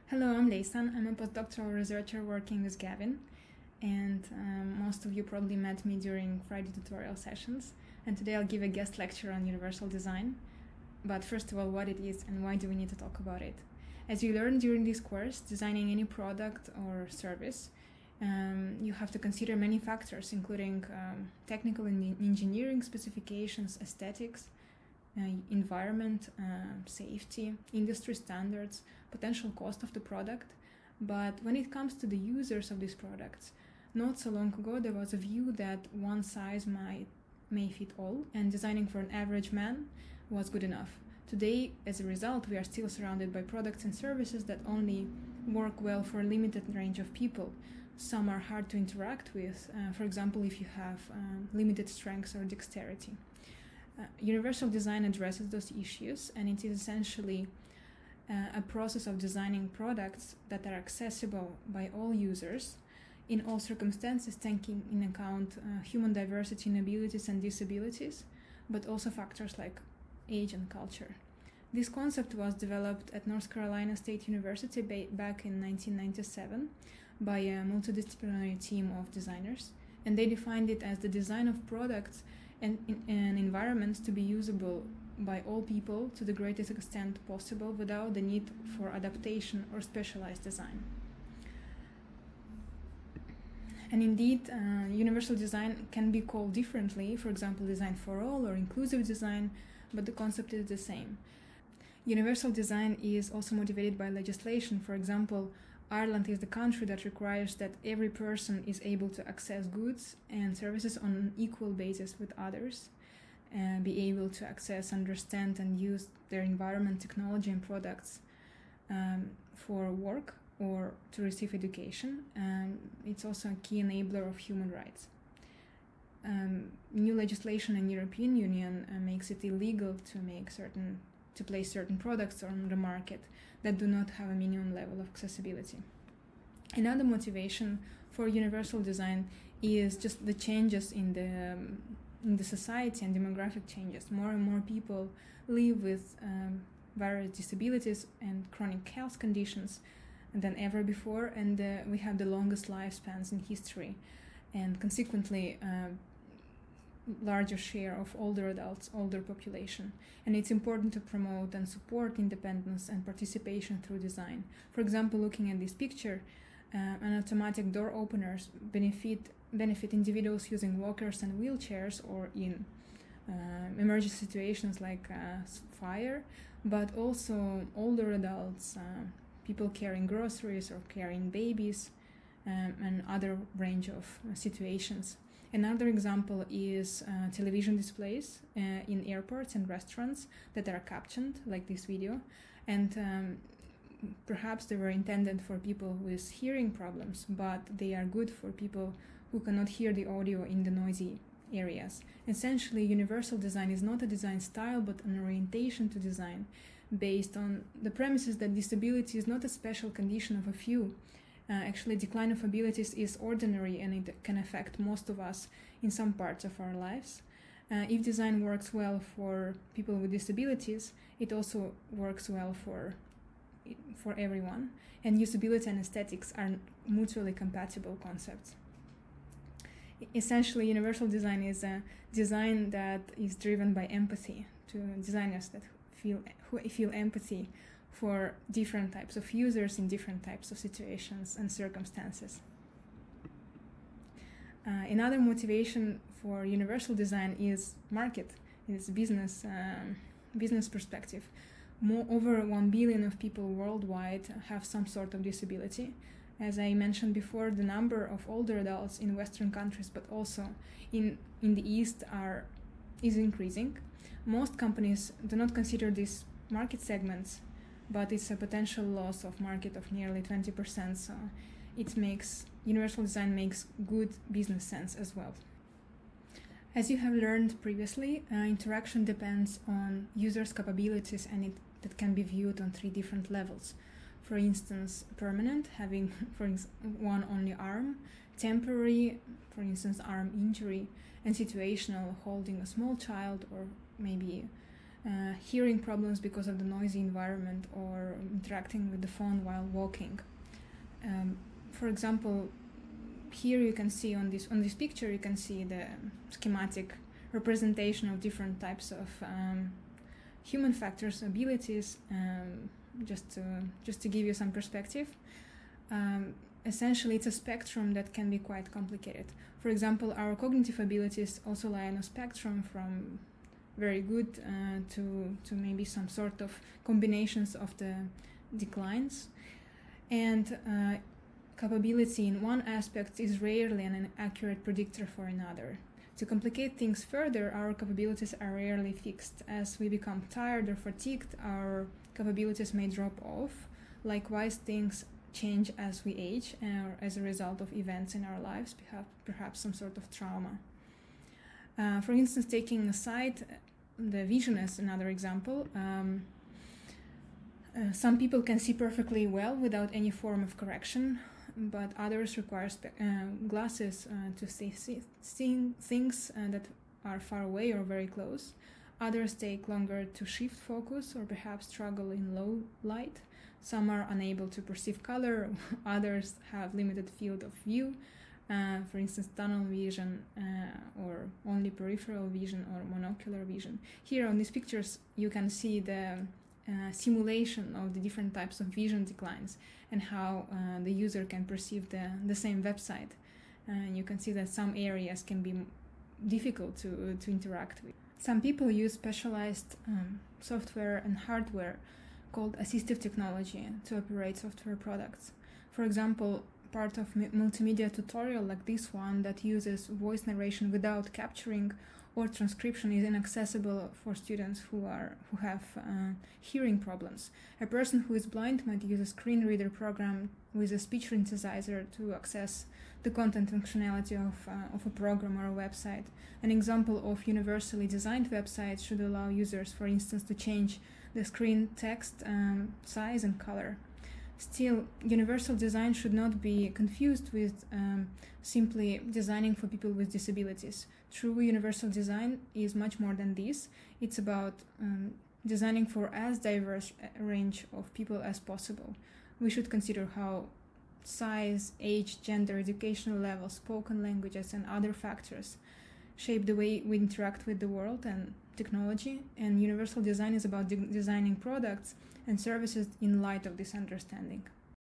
Hello, I'm Laysan. I'm a postdoctoral researcher working with Gavin, and most of you probably met me during Friday tutorial sessions. And today I'll give a guest lecture on universal design. But first of all, what it is and why do we need to talk about it? As you learned during this course, designing any product or service, you have to consider many factors, including technical and engineering specifications, aesthetics, environment, safety, industry standards, potential cost of the product. But when it comes to the users of these products, not so long ago there was a view that one size may fit all, and designing for an average man was good enough. Today, as a result, we are still surrounded by products and services that only work well for a limited range of people. Some are hard to interact with, for example, if you have limited strength or dexterity. Universal design addresses those issues, and it is essentially a process of designing products that are accessible by all users in all circumstances, taking in account human diversity in abilities and disabilities, but also factors like age and culture. This concept was developed at North Carolina State University back in 1997 by a multidisciplinary team of designers, and they defined it as the design of products and environments to be usable by all people to the greatest extent possible without the need for adaptation or specialized design. And indeed, universal design can be called differently, for example, design for all or inclusive design, but the concept is the same. Universal design is also motivated by legislation. For example, Ireland is the country that requires that every person is able to access goods and services on an equal basis with others, and be able to access, understand, and use their environment, technology, and products for work or to receive education. It's also a key enabler of human rights. New legislation in European Union makes it illegal to place certain products on the market that do not have a minimum level of accessibility. Another motivation for universal design is just the changes in the society and demographic changes. More and more people live with various disabilities and chronic health conditions than ever before, and we have the longest lifespans in history, and consequently larger share of older adults, older population. And it's important to promote and support independence and participation through design. For example, looking at this picture, an automatic door openers benefit individuals using walkers and wheelchairs or in emergency situations like fire, but also older adults, people carrying groceries or carrying babies, and other range of situations. Another example is television displays in airports and restaurants that are captioned, like this video, and perhaps they were intended for people with hearing problems, but they are good for people who cannot hear the audio in the noisy areas. Essentially, universal design is not a design style, but an orientation to design based on the premises that disability is not a special condition of a few. Actually, decline of abilities is ordinary, and it can affect most of us in some parts of our lives. If design works well for people with disabilities, it also works well for everyone, and usability and aesthetics are mutually compatible concepts. Essentially, universal design is a design that is driven by empathy, to designers that feel empathy for different types of users in different types of situations and circumstances. Another motivation for universal design is market, is business perspective. Over 1 billion of people worldwide have some sort of disability. As I mentioned before, the number of older adults in Western countries, but also in the East, is increasing. Most companies do not consider these market segments, but it's a potential loss of market of nearly 20%, so universal design makes good business sense as well. As you have learned previously, interaction depends on users' capabilities, and that can be viewed on 3 different levels. For instance, permanent, having one only arm, temporary, for instance, arm injury, and situational, holding a small child or maybe hearing problems because of the noisy environment, or interacting with the phone while walking. For example, here you can see on this picture, you can see the schematic representation of different types of human factors, abilities, just to give you some perspective. Essentially, it's a spectrum that can be quite complicated. For example, our cognitive abilities also lie on a spectrum from very good to maybe some sort of combinations of the declines. And capability in one aspect is rarely an accurate predictor for another. To complicate things further, our capabilities are rarely fixed. As we become tired or fatigued, our capabilities may drop off. Likewise, things change as we age, or as a result of events in our lives, perhaps some sort of trauma. For instance, taking aside the vision as another example, some people can see perfectly well without any form of correction, but others require glasses to see things that are far away or very close. Others take longer to shift focus, or perhaps struggle in low light. Some are unable to perceive color, others have limited field of view, for instance, tunnel vision, or only peripheral vision or monocular vision. Here on these pictures, you can see the simulation of the different types of vision declines and how the user can perceive the same website. You can see that some areas can be difficult to interact with. Some people use specialized software and hardware called assistive technology to operate software products. For example, part of multimedia tutorial like this one that uses voice narration without capturing or transcription is inaccessible for students who have hearing problems. A person who is blind might use a screen reader program with a speech synthesizer to access the content functionality of a program or a website. An example of universally designed websites should allow users, for instance, to change the screen text size and color. Still, universal design should not be confused with simply designing for people with disabilities. True universal design is much more than this. It's about designing for as diverse a range of people as possible. We should consider how size, age, gender, educational level, spoken languages, and other factors shape the way we interact with the world and technology, and universal design is about designing products and services in light of this understanding.